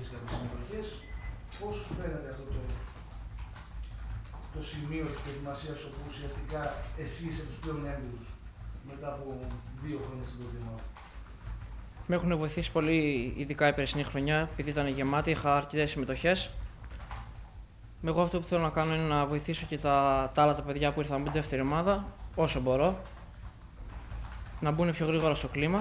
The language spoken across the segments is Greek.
και από τις συμμετοχές. Πώς φαίνεται αυτό το σημείο της προετοιμασίας όπου ουσιαστικά εσύ είσαι τους πλέον έμπειρους μετά από 2 χρόνια στην πρώτη ομάδα? Με έχουν βοηθήσει πολύ, ειδικά η περσινή χρονιά, επειδή ήταν γεμάτη, είχα αρκετές συμμετοχές. Εγώ αυτό που θέλω να κάνω είναι να βοηθήσω και τα άλλα τα παιδιά που ήρθαν από την δεύτερη ομάδα, όσο μπορώ, να μπουν πιο γρήγορα στο κλίμα.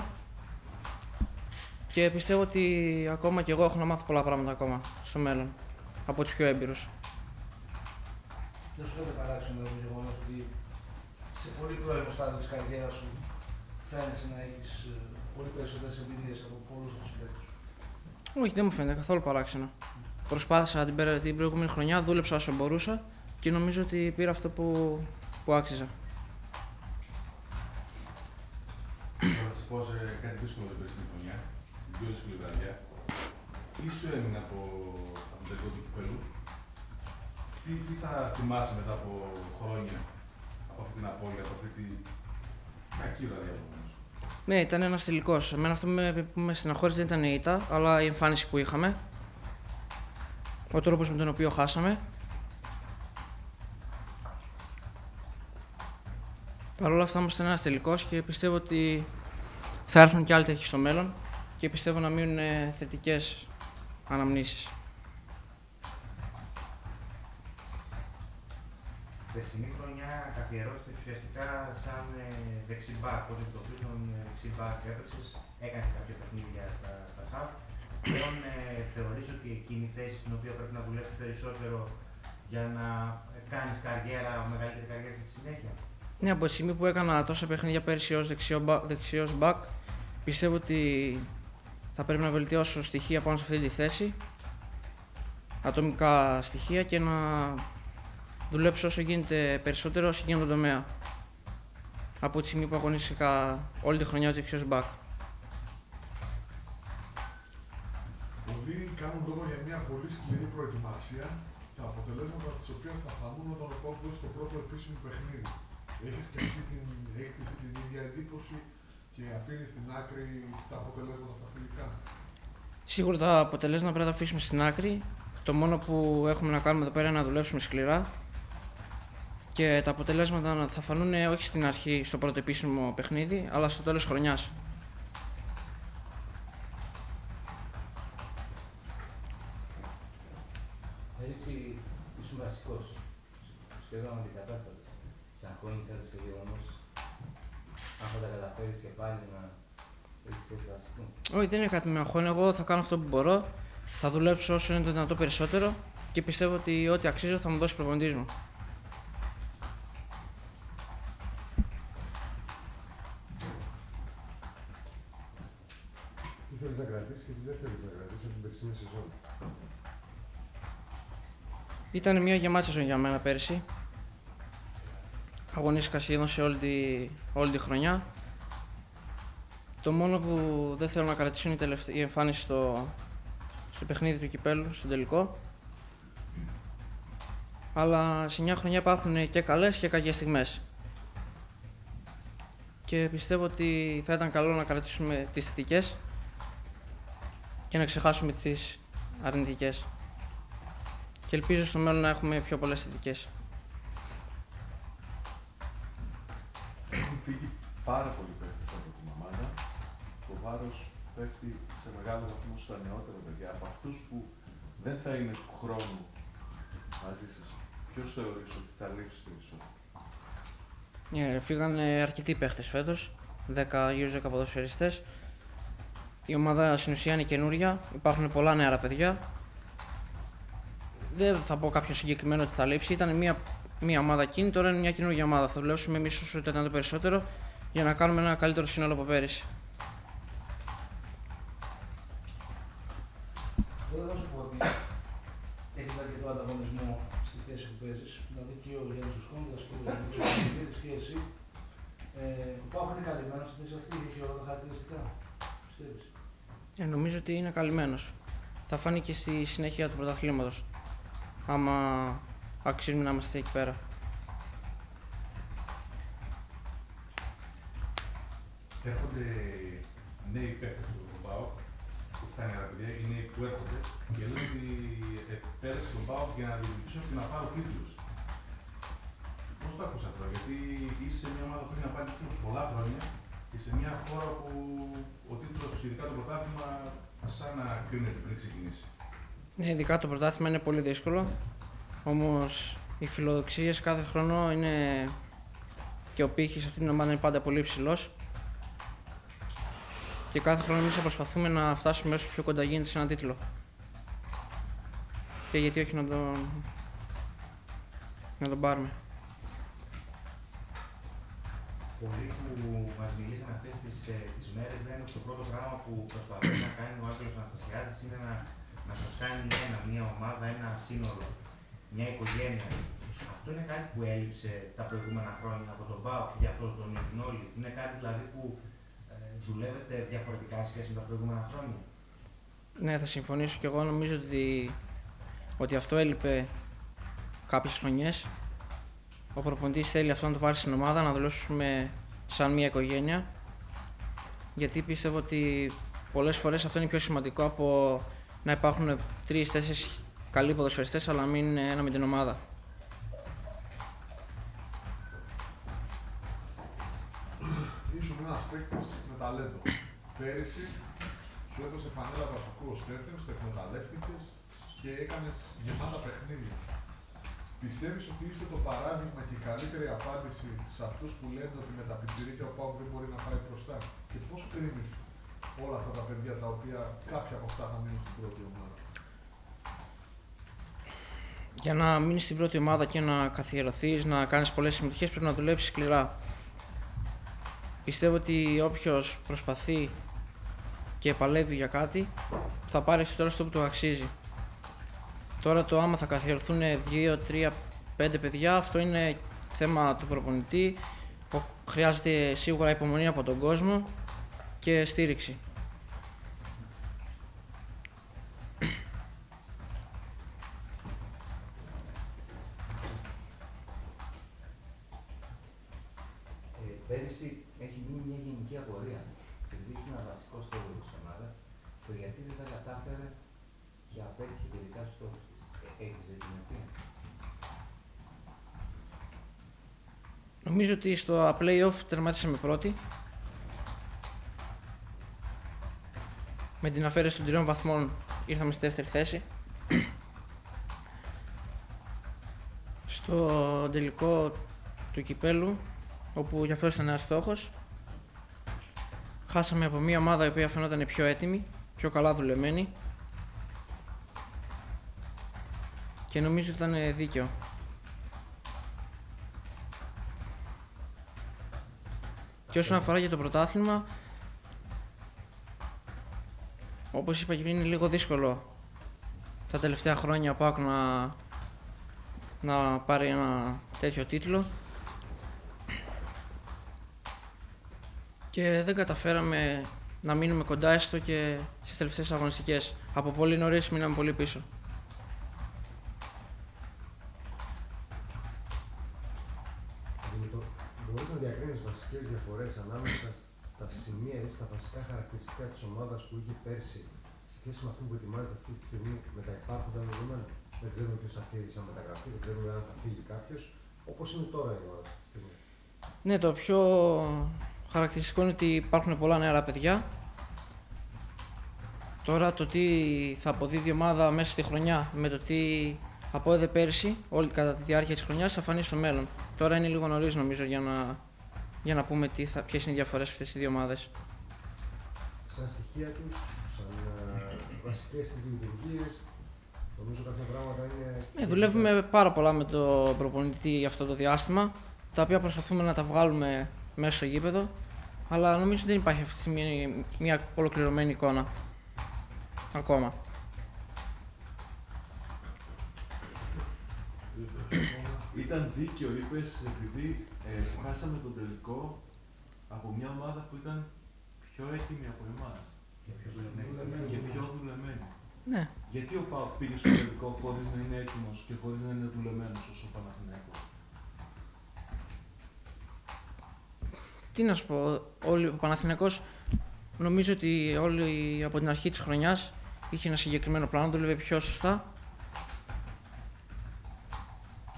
Και πιστεύω ότι ακόμα και εγώ έχω να μάθω πολλά πράγματα ακόμα στο μέλλον, από τους πιο έμπειρους. Δεν σου φαίνεται παράξενο το γεγονός ότι σε πολύ πρώιμο στάδιο της καριέρας σου φαίνεσαι να έχεις πολύ περισσότερες εμπειρίες από πολλούς από τους παίκτες? Όχι, δεν μου φαίνεται καθόλου παράξενο. Προσπάθησα την προηγούμενη χρονιά, δούλεψα όσο μπορούσα και νομίζω ότι πήρα αυτό που άξιζα. Θα σας πω σε κάτι δύσκολο την περσινή χρονιά, στην πιο δύσκολη βραδιά. Τι σου έμεινε από το τελικό του κυπέλλου? Τι θα θυμάσαι μετά από χρόνια από αυτή την απώλεια, από αυτή την κακή βραδιά όμως? Ναι, ήταν ένας τελικός. Εμένα αυτό που με στεναχώρησε δεν ήταν η ήττα, αλλά η εμφάνιση που είχαμε. Ο τρόπος με τον οποίο χάσαμε. Παρ' όλα αυτά όμως ήταν ένας τελικός και πιστεύω ότι θα έρθουν και άλλοι τέτοιοι στο μέλλον και πιστεύω να μείνουν θετικές αναμνήσεις. Περσινή χρονιά καθιερώθηκε ουσιαστικά σαν δεξιμπάκ, ως εκδοχής των δεξιμπάκ έπαιξες, έκανες κάποια παιχνίδια στα χαβ. Πλέον θεωρείς ότι εκείνη η θέση στην οποία πρέπει να δουλέψεις περισσότερο για να κάνεις καριέρα, μεγαλύτερη καριέρα στη συνέχεια? Ναι, από τη στιγμή που έκανα τόσα παιχνίδια πέρσι ως δεξιός μπακ, πιστεύω ότι θα πρέπει να βελτιώσω στοιχεία πάνω σε αυτή τη θέση, ατομικά στοιχεία και να δουλέψω όσο γίνεται περισσότερο σε εκείνο τον τομέα. Από τη στιγμή που αγωνίστηκα όλη τη χρονιά ως δεξιός μπακ. Πολλοί κάνουν λόγο για μια πολύ σκληρή προετοιμασία, τα αποτελέσματα της οποίας θα φανούν όταν ο Πάοκ δώσει το πρώτο επίσημο παιχνίδι. Έχεις και αυτή την ίδια εντύπωση και αφήνεις στην άκρη τα αποτελέσματα στα φιλικά? Σίγουρα τα αποτελέσματα πρέπει να τα αφήσουμε στην άκρη. Το μόνο που έχουμε να κάνουμε εδώ πέρα είναι να δουλέψουμε σκληρά και τα αποτελέσματα θα φανούν όχι στην αρχή, στο πρώτο επίσημο παιχνίδι, αλλά στο τέλος χρονιάς. Πέρυσι ήσουν βασικός, σχεδόν αντικατάστατος. Σαν αγχώνει κάτι στο γεγονός, αν θα τα καταφέρεις και πάλι να έχεις θέση βασικού? Όχι, δεν είναι κάτι με αγχώνει. Εγώ θα κάνω αυτό που μπορώ, θα δουλέψω όσο είναι το δυνατό περισσότερο και πιστεύω ότι ό,τι αξίζω θα μου δώσει ο προπονητής μου. Τι θέλεις να κρατήσεις και τι δεν θέλεις να κρατήσεις από την περσινή σεζόν? Ήταν μια γεμάτη σεζόν για μένα πέρσι. Αγωνίστηκα σχεδόν σε όλη τη χρονιά. Το μόνο που δεν θέλω να κρατήσω είναι η εμφάνιση στο παιχνίδι του κυπέλλου, στο τελικό. Αλλά σε μια χρονιά υπάρχουν και καλές και κακές στιγμές. Και πιστεύω ότι θα ήταν καλό να κρατήσουμε τις θετικές και να ξεχάσουμε τις αρνητικές. Και ελπίζω στο μέλλον να έχουμε πιο πολλές θετικές. Έχουν φύγει πάρα πολλοί παίκτες από την ομάδα. Το βάρος πέφτει σε μεγάλο βαθμό στα νεότερα παιδιά, από αυτούς που δεν θα είναι του χρόνου μαζί σας. Ποιος θεωρείς ότι θα λείψει περισσότερο? Φύγανε αρκετοί παίχτες φέτος, γύρω 10 ποδοσφαιριστές. Η ομάδα στην ουσία είναι καινούρια, υπάρχουν πολλά νεαρά παιδιά. Δεν θα πω κάποιο συγκεκριμένο ότι θα λείψει. Ήταν μια ομάδα εκείνη, τώρα είναι μια καινούργια ομάδα. Θα δουλέψουμε εμείς όσο το δυνατόν περισσότερο για να κάνουμε ένα καλύτερο σύνολο από πέρυσι. Δεν θα σου πω ότι έχεις αρκετό ανταγωνισμό στη θέση που παίζεις. Δηλαδή και ο Γιάννης Κόντας και ο Γιάννης και εσύ. Ο Πάοκ είναι καλυμμένος στη θέση αυτή, έχει όλα τα χαρακτηριστικά, πιστεύεις? Νομίζω ότι είναι καλυμμένος. Θα φανεί και στη συνέχεια του πρωταθλήματος, άμα αξίζουμε να είμαστε εκεί πέρα. Έρχονται νέοι παίκτες του ΠΑΟΚ, που φτάνει αγαπητοί, οι νέοι που έρχονται, η επέλεξε τον ΠΑΟΚ για να διεκδικήσω και να πάρω τίτλους. Πώς το άκουσα αυτό, γιατί είσαι σε μια ομάδα που έχει να πάρει τίτλους πολλά χρόνια και σε μια χώρα που ο τίτλος, ειδικά το πρωτάθλημα, σαν να κρίνεται πριν ξεκινήσει. Ναι, ειδικά το πρωτάθλημα είναι πολύ δύσκολο. Όμως οι φιλοδοξίες κάθε χρόνο είναι και ο πύχης σε αυτή την ομάδα είναι πάντα πολύ υψηλός. Και κάθε χρόνο εμείς προσπαθούμε να φτάσουμε όσο πιο κοντά γίνεται σε έναν τίτλο. Και γιατί όχι να τον πάρουμε. Πολλοί που μας μιλήσαν αυτές τις μέρες λένε ότι το πρώτο πράγμα που προσπαθεί να κάνει ο Άγγελος Αναστασιάδης είναι να σας κάνει μια ομάδα, ένα σύνολο, μια οικογένεια. Αυτό είναι κάτι που έλειψε τα προηγούμενα χρόνια από τον ΠΑΟΚ και γι' αυτό το τονίζουν όλοι. Είναι κάτι δηλαδή που δουλεύετε διαφορετικά σχέση με τα προηγούμενα χρόνια. Ναι, θα συμφωνήσω και εγώ. Νομίζω ότι αυτό έλειπε κάποιες χρονιές. Ο προπονητής θέλει αυτό να το βάλει στην ομάδα, να δουλέψουμε σαν μια οικογένεια. Γιατί πιστεύω ότι πολλές φορές αυτό είναι πιο σημαντικό από να υπάρχουν 3-4 καλοί ποδοσφαιριστές, αλλά να μην είναι ένα με την ομάδα. Ήσουν ένας παίκτης με ταλέντο. Πέρυσι σου έδωσε φανέλα βασικού ως captain, το εκμεταλλεύτηκες και έκανες γεμάτα παιχνίδια. Πιστεύεις ότι είστε το παράδειγμα και η καλύτερη απάντηση σε αυτούς που λένε ότι με τα πιτσιρίκια ο ΠΑΟΚ δεν μπορεί να πάει μπροστά? Και πώς κρίνεις όλα αυτά τα παιδιά τα οποία κάποια από αυτά θα μείνουν στην πρώτη ομάδα? Για να μείνεις στην πρώτη ομάδα και να καθιερωθείς, να κάνεις πολλές συμμετοχές, πρέπει να δουλέψεις σκληρά. Πιστεύω ότι όποιος προσπαθεί και παλεύει για κάτι, θα πάρει στο τέλος αυτό που του αξίζει. Τώρα το άμα θα καθιερωθούν 2, 3, 5 παιδιά, αυτό είναι θέμα του προπονητή. Χρειάζεται σίγουρα υπομονή από τον κόσμο και στήριξη. Πέρυσι έχει γίνει μια γενική απορία. Επειδή είναι ένα βασικό στόχο της ομάδας, το γιατί δεν τα κατάφερε και απέτυχε τελικά στους στόχους της. Έχεις δοκιμαστεί? Νομίζω ότι στο play-off τερματίσαμε πρώτοι. Με την αφαίρεση των 3 βαθμών ήρθαμε στη δεύτερη θέση. Στο τελικό του κυπέλου, όπου γι' αυτό ήταν ένας στόχος, χάσαμε από μια ομάδα η οποία φαινόταν πιο έτοιμη, πιο καλά δουλεμένη και νομίζω ότι ήταν δίκαιο. Και όσον αφορά για το πρωτάθλημα, όπως είπα και πριν, είναι λίγο δύσκολο τα τελευταία χρόνια ο ΠΑΟΚ να πάρει ένα τέτοιο τίτλο και δεν καταφέραμε να μείνουμε κοντά έστω και στις τελευταίες αγωνιστικές. Από πολύ νωρίς μείναμε πολύ πίσω. Μπορείς να διακρίνεις βασικές διαφορές ανάμεσα στα σημεία ή στα βασικά χαρακτηριστικά της ομάδας που είχε πέρσι σε σχέση με αυτό που ετοιμάζεται αυτή τη στιγμή με τα υπάρχοντα δεδομένα? Δεν ξέρουμε ποιος θα φύγει σαν μεταγραφή, δεν ξέρουμε αν θα φύγει κάποιος. Όπως είναι τώρα η ομάδα αυτή τη στιγμή. Ναι, το πιο χαρακτηριστικό είναι ότι υπάρχουν πολλά νεαρά παιδιά. Τώρα το τι θα αποδίδει η ομάδα μέσα στη χρονιά με το τι απόδιδε πέρσι, όλη κατά τη διάρκεια της χρονιάς, θα φανεί στο μέλλον. Τώρα είναι λίγο νωρίς νομίζω για να πούμε ποιες είναι οι διαφορές αυτές οι δύο ομάδες. Σαν στοιχεία τους, σαν βασικές τις λειτουργίες, νομίζω κάποια πράγματα είναι... Δουλεύουμε πάρα πολλά με τον προπονητή για αυτό το διάστημα, τα οποία προσπαθούμε να τα βγάλουμε μέσα στο γήπεδο, αλλά νομίζω ότι δεν υπάρχει αυτή τη στιγμή μια ολοκληρωμένη εικόνα ακόμα. Ήταν δίκαιο, είπες, επειδή που χάσαμε τον τελικό από μια ομάδα που ήταν πιο έτοιμη από εμάς. Και πιο δουλεμένη. Ναι. Γιατί ο ΠΑΟΚ πήγε στο τελικό χωρίς να είναι έτοιμος και χωρίς να είναι δουλεμένος όσο ο Παναθηναϊκός? Τι να σου πω, ο Παναθηναϊκός νομίζω ότι όλοι από την αρχή της χρονιάς είχε ένα συγκεκριμένο πλάνο, δούλευε πιο σωστά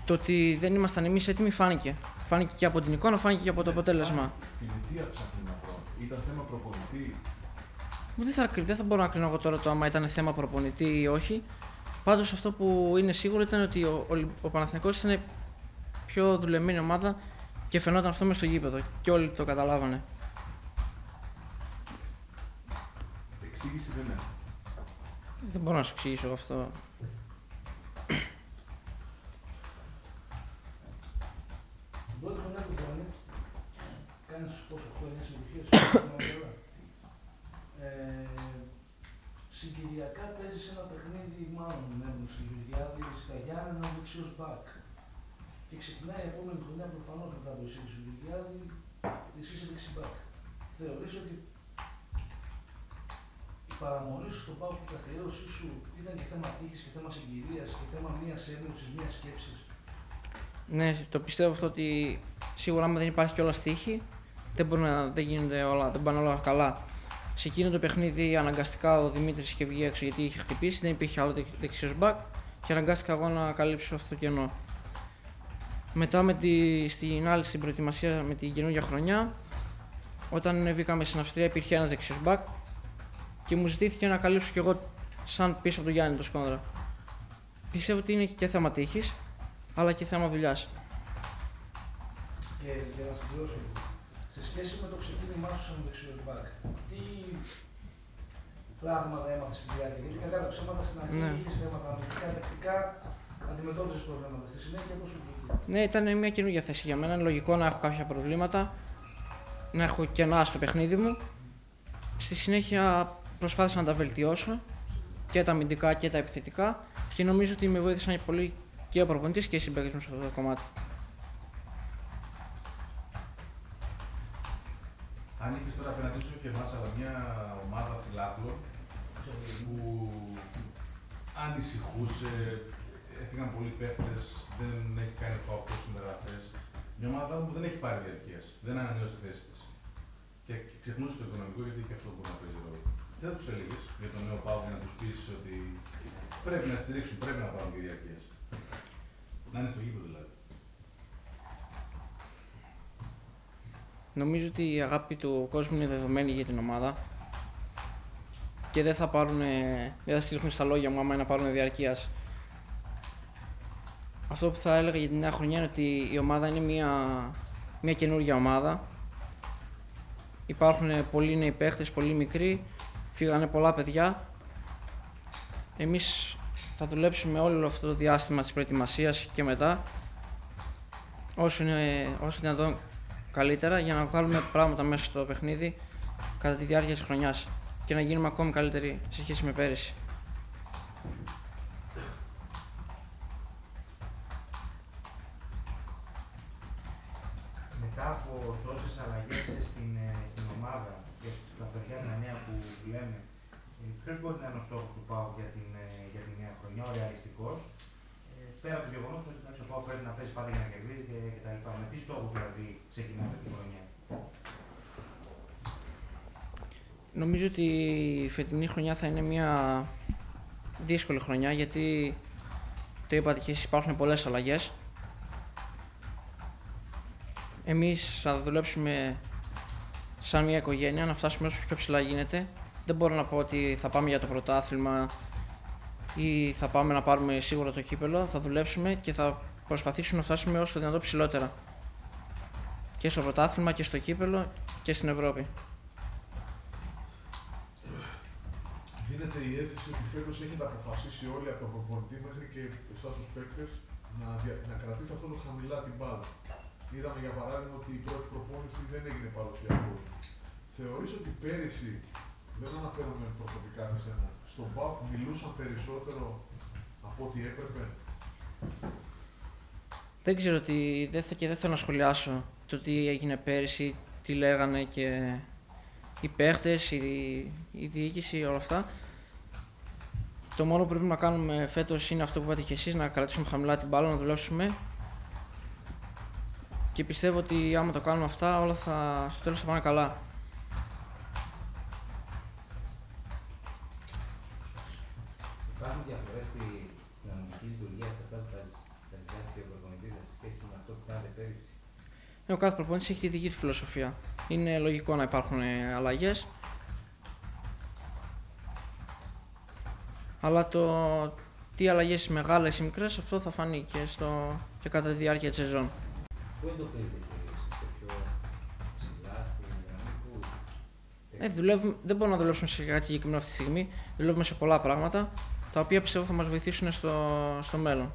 Το ότι δεν ήμασταν εμείς έτοιμοι φάνηκε. Φάνηκε και από την εικόνα, φάνηκε και από το αποτέλεσμα. Φιλετία ψάχνει να βρω. Ήταν θέμα προπονητή. Δεν θα μπορώ να κρίνω εγώ τώρα το άμα ήταν θέμα προπονητή ή όχι. Πάντως αυτό που είναι σίγουρο ήταν ότι ο Παναθηναϊκός ήταν πιο δουλεμένη ομάδα και φαινόταν αυτό μες στο γήπεδο και όλοι το καταλάβανε. Εξήγηση δεν είναι. Δεν μπορώ να σου εξηγήσω αυτό. Την πρώτη χρονιά που κάνεις πόσο χρόνια συμμετοχές συγκυριακά παίζεις ένα παιχνίδι μάλλον στην Γεωργιάδη, στα Γιάννενα, δεξιός μπακ. Και ξεκινάει η επόμενη χρονιά προφανώς μετά από εσύ στην Γεωργιάδη, εσύ είσαι δεξιμπακ. Θεωρείς ότι η παραμονή σου στον ΠΑΟΚ και η καθιέρωσή σου ήταν και θέμα τύχης και θέμα συγκυρίας και θέμα μιας έμπνευσης, μιας σκέψης? Ναι, το πιστεύω αυτό ότι σίγουρα άμα δεν υπάρχει κιόλας τύχη, δεν πάνε όλα καλά. Σε εκείνο το παιχνίδι αναγκαστικά ο Δημήτρης είχε βγει έξω γιατί είχε χτυπήσει, δεν υπήρχε άλλο δεξιός μπακ και αναγκάστηκα εγώ να καλύψω αυτό το κενό. Μετά στην προετοιμασία με την καινούργια χρονιά, όταν βγήκαμε στην Αυστρία υπήρχε ένας δεξιός μπακ και μου ζητήθηκε να καλύψω κι εγώ σαν πίσω από τον Γιάννη το Σκόνδρα. Πιστεύω ότι είναι και θέμα τύχης, αλλά και θέμα δουλειάς. Και για να συμπληρώσω, σε σχέση με το ξεκίνημά σου σαν δεξιός μπακ, τι πράγματα έμαθες στη διάρκεια? Γιατί κατά τα ψέματα στην αρχή είχες θέματα αμυντικά, τακτικά, αντιμετώπισες προβλήματα. Στη συνέχεια πώς σου βγήκε? Ναι, ήταν μια καινούργια θέση για μένα. Είναι λογικό να έχω κάποια προβλήματα, να έχω κενά στο παιχνίδι μου. Στη συνέχεια προσπάθησα να τα βελτιώσω και τα αμυντικά και τα επιθετικά και νομίζω ότι με βοήθησαν πολύ και ο προπονητής και οι συμπαίκτες μου σε αυτό το κομμάτι. Αν είχες τώρα απέναντί σου και εμάς, αλλά μια ομάδα φιλάθλων που ανησυχούσε, έφυγαν πολλοί παίκτες, δεν έχει κάνει παόκο συμμεταγραφές. Μια ομάδα που δεν έχει πάρει διαρκείας, δεν ανανεώσει τη θέση της. Και ξεχνούσε το οικονομικό γιατί και αυτό μπορεί να παίζει ρόλο. Τι θα τους έλεγες για τον νέο ΠΑΟΚ για να τους πεις ότι πρέπει να στηρίξουν, πρέπει να πάρουν και διαρκείας? Να είναι στο γήπεδο δηλαδή. Νομίζω ότι η αγάπη του κόσμου είναι δεδομένη για την ομάδα και δεν θα στηρίχουν στα λόγια μου άμα είναι να πάρουν διαρκείας. Αυτό που θα έλεγα για την νέα χρονιά είναι ότι η ομάδα είναι μια καινούργια ομάδα. Υπάρχουν πολλοί νέοι παίχτες, πολλοί μικροί, φύγανε πολλά παιδιά. Εμείς θα δουλέψουμε όλο αυτό το διάστημα της προετοιμασίας και μετά όσο δυνατόν καλύτερα για να βγάλουμε πράγματα μέσα στο παιχνίδι κατά τη διάρκεια της χρονιάς και να γίνουμε ακόμη καλύτεροι σε σχέση με πέρυσι. Μετά από τόσες αλλαγές στην ομάδα και τα παιδιά τα νέα που λέμε, ποιος μπορεί να είναι ο στόχος του ΠΑΟΚ για τη νέα χρονιά, ο ρεαλιστικός, πέρα από το γεγονός ότι ο ΠΑΟΚ πρέπει να παίζει πάντα για να κερδίζει κτλ. Με τι στόχους δηλαδή ξεκινάμε τη χρονιά? Νομίζω ότι η φετινή χρονιά θα είναι μια δύσκολη χρονιά γιατί το είπατε και εσείς, υπάρχουν πολλές αλλαγές. Εμείς θα δουλέψουμε σαν μια οικογένεια να φτάσουμε όσο πιο ψηλά γίνεται. Δεν μπορώ να πω ότι θα πάμε για το πρωτάθλημα ή θα πάμε να πάρουμε σίγουρα το κύπελλο. Θα δουλέψουμε και θα προσπαθήσουμε να φτάσουμε όσο το δυνατό ψηλότερα. Και στο πρωτάθλημα και στο κύπελλο και στην Ευρώπη. Γίνεται η αίσθηση ότι φέτος έχετε αποφασίσει όλοι από τον προπονητή μέχρι και εσάς τους παίκτες να κρατήσει αυτό το χαμηλά την μπάλα. Είδαμε για παράδειγμα ότι η πρώτη προπόνηση δεν έγινε παρουσιακό. Θεωρείς ότι πέρυσι, δεν αναφέρομαι προσωπικά με σένα, στον ΠΑΟΚ μιλούσαν περισσότερο από ό,τι έπρεπε? Δεν ξέρω και δεν θέλω να σχολιάσω το τι έγινε πέρυσι, τι λέγανε και οι παίχτες, η διοίκηση, όλα αυτά. Το μόνο που πρέπει να κάνουμε φέτος είναι αυτό που είπατε και εσείς, να κρατήσουμε χαμηλά την μπάλα, να δουλέψουμε. Και πιστεύω ότι άμα το κάνουμε αυτά, όλα στο τέλος θα πάνε καλά. Υπάρχουν διαφορές στην αμυντική λειτουργία σε αυτά που θα σας διδάσκει ο προπονητής σε σχέση με αυτό που κάνατε πέρυσι? Ο κάθε προπονητής έχει τη δική του φιλοσοφία. Είναι λογικό να υπάρχουν αλλαγές. Αλλά το τι αλλαγές μεγάλες ή μικρές, αυτό θα φανεί και κατά τη διάρκεια της σεζόν. Πού εντοπίζετε κυρίως, είστε πιο ψηλά στην γραμμή που... Δεν μπορούμε να δουλέψουμε σε κάτι συγκεκριμένο αυτή τη στιγμή. Δουλεύουμε σε πολλά πράγματα, τα οποία πιστεύω θα μας βοηθήσουν στο μέλλον.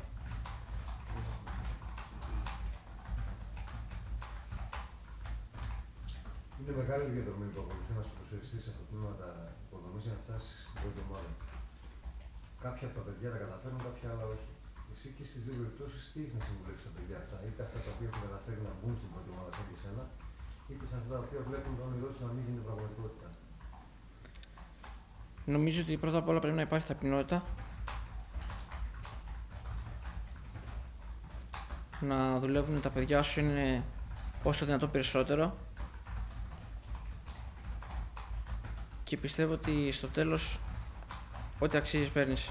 Είναι μεγάλη διαδρομή που ακολουθεί ένας ποδοσφαιριστής σε αυτοτμήματα υποδομής για να φτάσει στην πρώτη ομάδα. Κάποια από τα παιδιά τα καταφέρνουν, κάποια άλλα όχι. Εσύ και στις δύο περιπτώσεις τι έχεις να συμβουλεύσεις τα παιδιά αυτά, είτε αυτά τα οποία έχουν καταφέρει να μπουν στην πρώτη ομάδα σαν και εσένα, είτε σε αυτά τα οποία βλέπουν το όνειρό τους να μην γίνει πραγματικότητα? Νομίζω ότι πρώτα απ' όλα πρέπει να υπάρχει ταπεινότητα. Να δουλεύουν τα παιδιά σου είναι όσο δυνατόν περισσότερο. Και πιστεύω ότι στο τέλος ό,τι αξίζεις παίρνεις.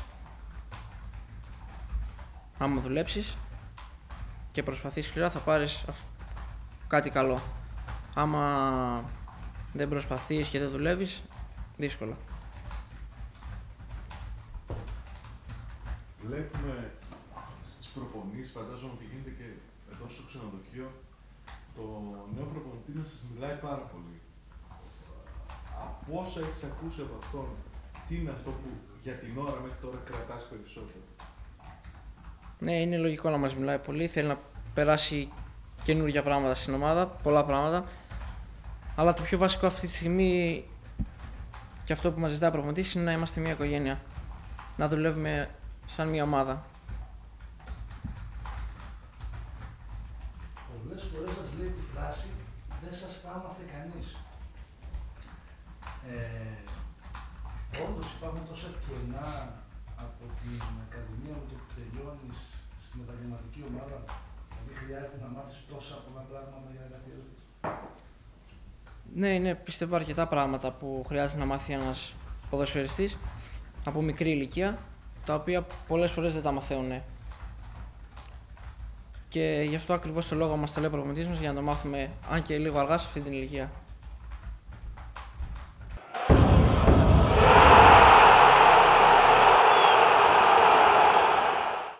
Άμα δουλέψεις και προσπαθείς σκληρά θα πάρεις κάτι καλό. Άμα δεν προσπαθείς και δεν δουλεύεις, δύσκολα. Βλέπουμε στις προπονήσεις, φαντάζομαι ότι γίνεται και εδώ στο ξενοδοχείο, το νέο προπονητή να σας μιλάει πάρα πολύ. Από όσα έχεις ακούσει από αυτόν, τι είναι αυτό που για την ώρα μέχρι τώρα κρατάς περισσότερο? Ναι, είναι λογικό να μας μιλάει πολύ. Θέλει να περάσει καινούργια πράγματα στην ομάδα, πολλά πράγματα. Αλλά το πιο βασικό αυτή τη στιγμή και αυτό που μας ζητάει ο προπονητής είναι να είμαστε μια οικογένεια. Να δουλεύουμε σαν μια ομάδα. Πολλές φορές σας λέει τη φράση «δεν σας τα άμαθε κανείς». Όντως υπάρχουν τόσα κενά από την Ακαδημία μου και που τελειώνεις στην επαγγελματική ομάδα, δηλαδή χρειάζεται να μάθεις τόσα πολλά πράγματα για να καθιερωθείς? Ναι, πιστεύω αρκετά πράγματα που χρειάζεται να μάθει ένας ποδοσφαιριστής από μικρή ηλικία, τα οποία πολλές φορές δεν τα μαθαίνουν. Και γι' αυτό ακριβώς το λόγο μας τα λέει ο προπονητής μας, για να το μάθουμε αν και λίγο αργά σε αυτή την ηλικία.